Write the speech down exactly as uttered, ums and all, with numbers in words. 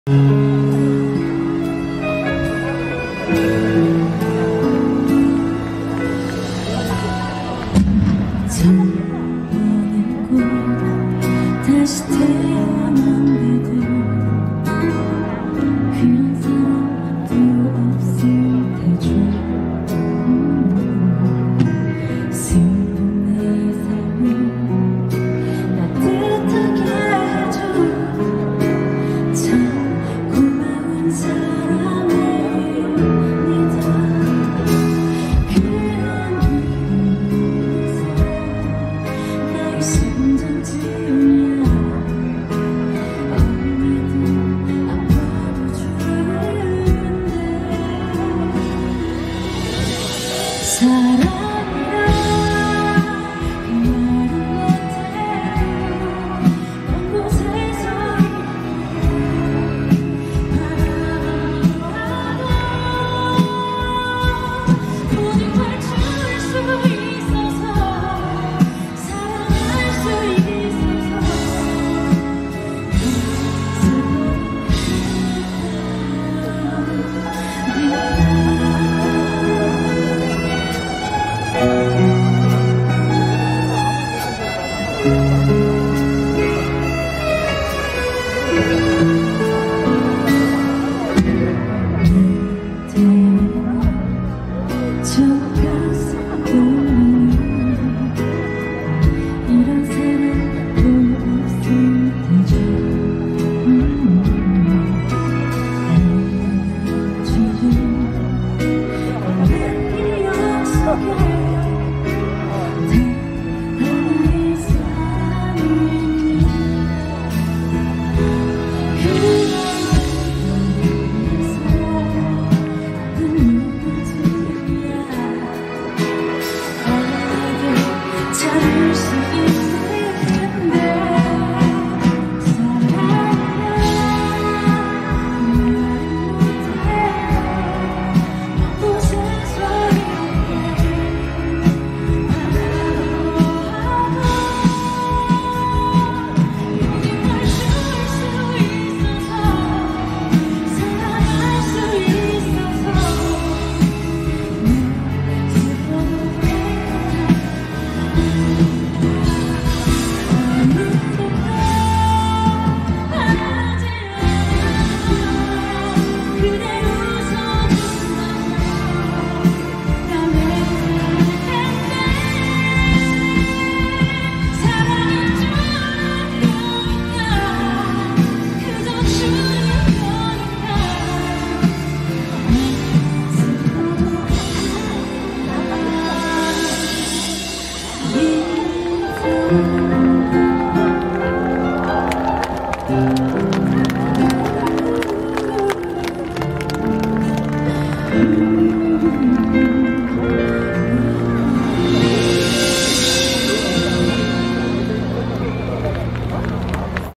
다시 태어난데도 그런 사람도 없을 테죠. 슬픈 내 삶을 따뜻하게 해줘. 참 고마운 사람을 믿어. 그런 눈에서 나의 심장 뛰며 사랑이라 그 말은 못해요. 먼 곳에서 바라보아도 모든 걸 줄 수 있어서 사랑할 수 있어서 저 가슴 돌리는 이런 사람도 없을 테죠. 지금 내 기억 속에 단 하나의 사랑이 그런 눈에서 찾을 수 있는데 사랑이란 말을 못해. 먼 곳에서 이렇게 바라보아도 모든 걸 줄 수 있어서 사랑할 수 있어서 Thank you.